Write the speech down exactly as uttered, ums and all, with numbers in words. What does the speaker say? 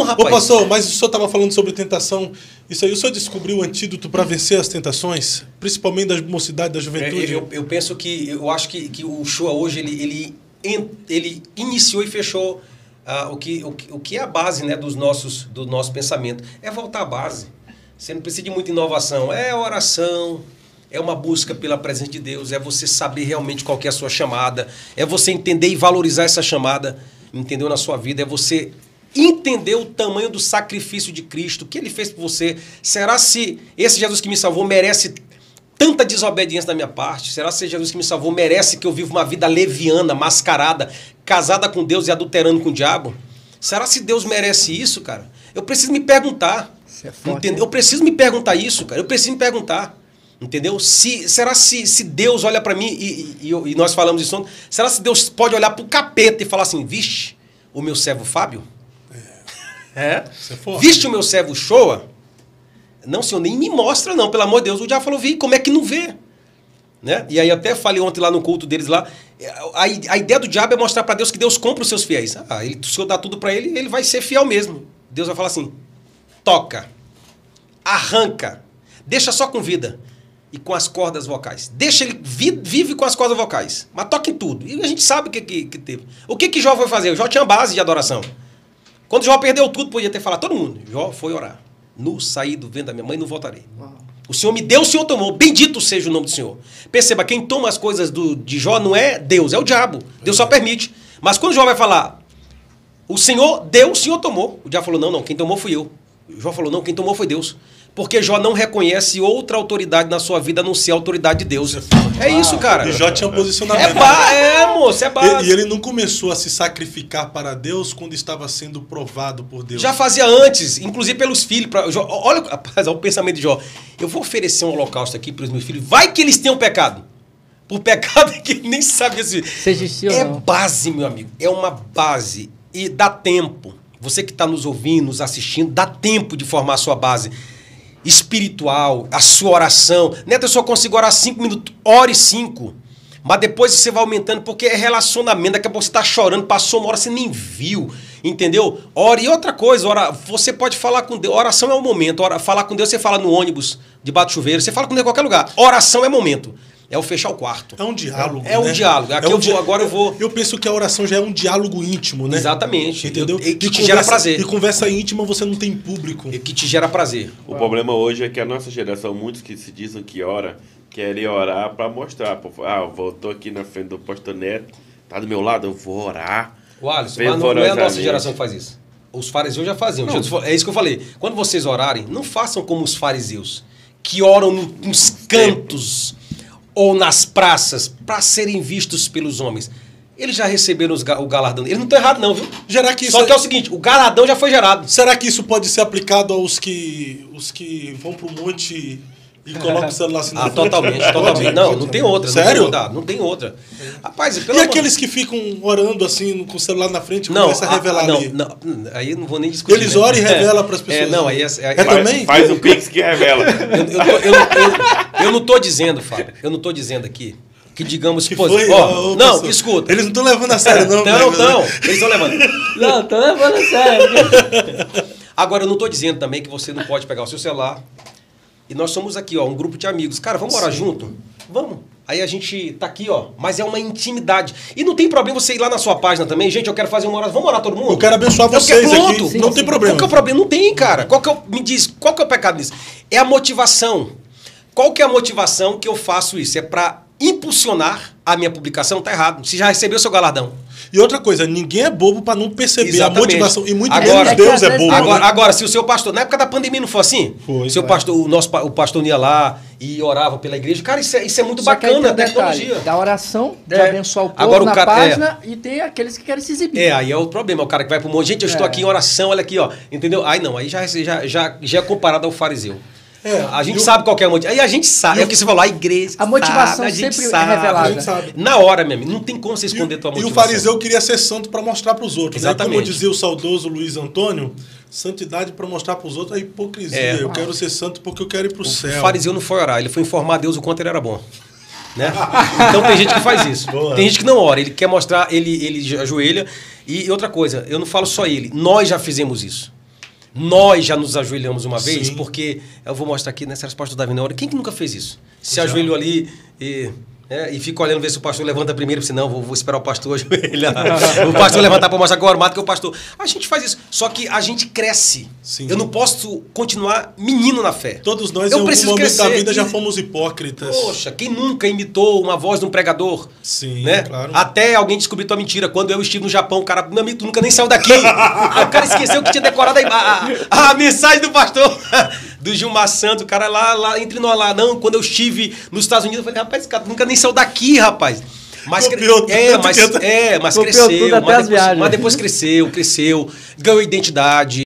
rapaz. Ô, pastor, mas o senhor estava falando sobre tentação. Isso aí, o senhor descobriu o antídoto para vencer as tentações? Principalmente da mocidade, da juventude? É, eu, eu penso que, eu acho que, que o Shoah hoje, ele, ele, ele iniciou e fechou uh, o, que, o, que, o que é a base, né, dos nossos, do nosso pensamento. É voltar à base. Você não precisa de muita inovação. É oração, é uma busca pela presença de Deus, é você saber realmente qual que é a sua chamada, é você entender e valorizar essa chamada, entendeu, na sua vida, é você entender o tamanho do sacrifício de Cristo, o que ele fez por você. Será se esse Jesus que me salvou merece tanta desobediência da minha parte? Será se esse Jesus que me salvou merece que eu viva uma vida leviana, mascarada, casada com Deus e adulterando com o diabo? Será se Deus merece isso, cara? Eu preciso me perguntar. Isso é forte, entendeu? Né? Eu preciso me perguntar isso, cara. Eu preciso me perguntar. Entendeu? Se, será se, se Deus olha para mim, e, e, e nós falamos isso, será se Deus pode olhar para o capeta e falar assim, vixe, o meu servo Fábio? É. é Viste o meu servo Shoah? Não, senhor, nem me mostra não, pelo amor de Deus. O diabo falou, vi, como é que não vê? Né? E aí até falei ontem lá no culto deles lá, a, a ideia do diabo é mostrar para Deus que Deus compra os seus fiéis. Ah, ele, se eu dar tudo para ele, ele vai ser fiel mesmo. Deus vai falar assim, toca, arranca, deixa só com vida e com as cordas vocais. Deixa ele, vi, vive com as cordas vocais, mas toca em tudo. E a gente sabe o que, que, que teve. O que que Jó foi fazer? Jó tinha base de adoração. Quando Jó perdeu tudo, podia ter falado todo mundo. Jó foi orar. No saí do vento da minha mãe, não voltarei. Uau. O Senhor me deu, o Senhor tomou. Bendito seja o nome do Senhor. Perceba, quem toma as coisas do, de Jó não é Deus, é o diabo. Deus só permite. Mas quando Jó vai falar, o Senhor deu, o Senhor tomou. O diabo falou, não, não, quem tomou fui eu. Jó falou, não, quem tomou foi Deus. Porque Jó não reconhece outra autoridade na sua vida a não ser a autoridade de Deus. É isso, cara. E Jó tinha um posicionamento. É, ba é moço, é base. E, e ele não começou a se sacrificar para Deus quando estava sendo provado por Deus. Já fazia antes, inclusive pelos filhos. Pra, Jó, olha, rapaz, olha o pensamento de Jó. Eu vou oferecer um holocausto aqui para os meus filhos. Vai que eles tenham pecado. Por pecado é que ele nem sabe assim. Se existiu, é não. base, meu amigo. É uma base. E dá tempo. Você que está nos ouvindo, nos assistindo, dá tempo de formar a sua base espiritual, a sua oração. Neto, eu só consigo orar cinco minutos. Ore cinco. Mas depois você vai aumentando, porque é relacionamento. Daqui a pouco você está chorando, passou uma hora, você nem viu. Entendeu? Ore. E outra coisa, ora, você pode falar com Deus. Oração é o momento. Ora, falar com Deus, você fala no ônibus, debaixo do chuveiro. Você fala com Deus em qualquer lugar. Oração é momento. É o fechar o quarto. É um diálogo, É, é um né? diálogo. Aqui é um eu vou, agora eu vou... Eu penso que a oração já é um diálogo íntimo, né? Exatamente. Entendeu? Eu, e que e te conversa, gera prazer. E conversa íntima você não tem público. E que te gera prazer. O ah. problema hoje é que a nossa geração, muitos que se dizem que ora, querem orar para mostrar. Ah, eu voltou aqui na frente do pastor Neto, tá do meu lado, eu vou orar. O Alisson, mas não é a nossa geração que faz isso. Os fariseus já faziam. Não. É isso que eu falei. Quando vocês orarem, não façam como os fariseus, que oram nos cantos ou nas praças para serem vistos pelos homens. Eles já receberam os ga o galardão. Eles não estão errados não, viu? Será que Só que é o seguinte, o galardão já foi gerado. Será que isso pode ser aplicado aos que, os que vão pro monte e colocam o celular assim? Ah, totalmente, totalmente. Não, não tem outra. Sério? Não tem outra. Não tem outra. Rapaz, pelo e amor... aqueles que ficam orando assim, com o celular na frente e não, começam a revelar ah, não, ali? Não, aí eu não vou nem discutir. Eles né? oram e revelam para as pessoas. É, não, aí é, é, é faz, também? Faz o Pix que revela. Eu, eu, eu, eu, eu, eu não estou dizendo, Fábio, eu não estou dizendo aqui que digamos... Que pô, foi, ó, ó, não, pastor, escuta. Eles não estão levando a sério, não. Não, não, eles estão levando. Não, estão levando a sério. Agora, eu não estou dizendo também que você não pode pegar o seu celular. E nós somos aqui, ó, um grupo de amigos. Cara, vamos orar junto? Vamos. Aí a gente tá aqui, ó, mas é uma intimidade. E não tem problema você ir lá na sua página também. Gente, eu quero fazer uma oração. Vamos orar todo mundo? Eu quero abençoar eu vocês quero, aqui. sim, não sim, tem sim. problema. Qual que é o problema? Não tem, cara. Qual que é o, me diz, qual que é o pecado nisso? É a motivação. Qual que é a motivação que eu faço isso? É para impulsionar a minha publicação? Tá errado. Você já recebeu seu galardão. E outra coisa, ninguém é bobo para não perceber Exatamente. a motivação. E muito Agora, menos Deus é bobo. Agora, né? agora, se o seu pastor... Na época da pandemia não foi assim? Foi. Seu pastor, o, nosso, o pastor ia lá e orava pela igreja. Cara, isso é, isso é muito Só bacana, que aí a tem um tecnologia. detalhe, da oração, de É. abençoar o povo Agora, o na cara- página, e tem aqueles que querem se exibir. É, aí é o problema. O cara que vai pro monte. Gente, eu estou É. aqui em oração, olha aqui, ó. Entendeu? Aí não, aí já, já, já, já é comparado ao fariseu. É, A gente e o- sabe qual que é a motivação. Aí a gente sabe. E É o- o que você falou, a igreja. A motivação sabe, a gente sempre sabe. é revelada. A gente sabe. Na hora, meu amigo. Não tem como você E, esconder tua e motivação. o fariseu queria ser santo para mostrar para os outros. Né? Exatamente. Como dizia o saudoso Luiz Antônio, santidade para mostrar para os outros é hipocrisia. É. Eu quero ser santo porque eu quero ir para o céu. O fariseu não foi orar, ele foi informar a Deus o quanto ele era bom. Né? Então tem gente que faz isso. Boa. Tem gente que não ora, ele quer mostrar, ele, ele ajoelha. E outra coisa, eu não falo só ele, nós já fizemos isso. Nós já nos ajoelhamos uma vez, Sim. porque eu vou mostrar aqui nessa resposta do Davi na hora. Quem que nunca fez isso? Se Já. ajoelhou ali e, é, e fica olhando ver se o pastor levanta primeiro, se não, vou, vou esperar o pastor ajoelhar. O pastor levantar para mostrar que eu armado, que é o pastor. A gente faz isso, só que a gente cresce. Sim. Eu não posso continuar menino na fé. Todos nós, eu em algum preciso momento crescer. da vida, já E- fomos hipócritas. Poxa, quem nunca imitou uma voz de um pregador? Sim, Né? claro. Até alguém descobrir tua mentira. Quando eu estive no Japão, o cara, meu amigo, tu nunca nem saiu daqui. Aí o cara esqueceu que tinha decorado a, a, a mensagem do pastor, do Gilmar Santos. O cara lá, lá entre nós lá, não, quando eu estive nos Estados Unidos, eu falei, rapaz, esse cara nunca nem saiu daqui, rapaz. Mas, cre- Copiou tudo é, mas, que- é, mas Copiou cresceu. tudo até mas, as depois, viagens. mas depois cresceu, cresceu, ganhou identidade.